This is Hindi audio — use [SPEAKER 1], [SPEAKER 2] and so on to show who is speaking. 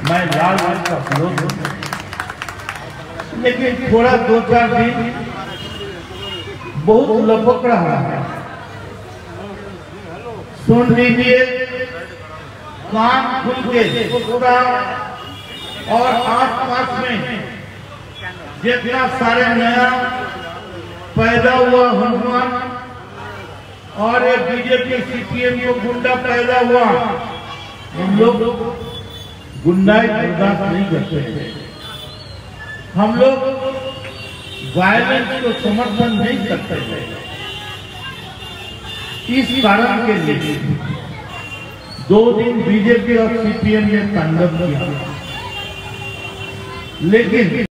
[SPEAKER 1] मैं लाल रंग का विरोध हूं, लेकिन थोड़ा 2-4 दिन बहुत लपक रहा है। सुन लीजिए, कान खुल के पूरा, और आसपास में जितना सारे नया पैदा हुआ हनुमान और ये बीजेपी सीपीएम को गुंडा पैदा हुआ, हम लोग गुंडाई बर्दाश्त नहीं करते थे। हम लोग वायलेंस को समर्थन नहीं करते थे। इस कारण के लिए 2 दिन बीजेपी और सीपीएम ने तांडव किया, लेकिन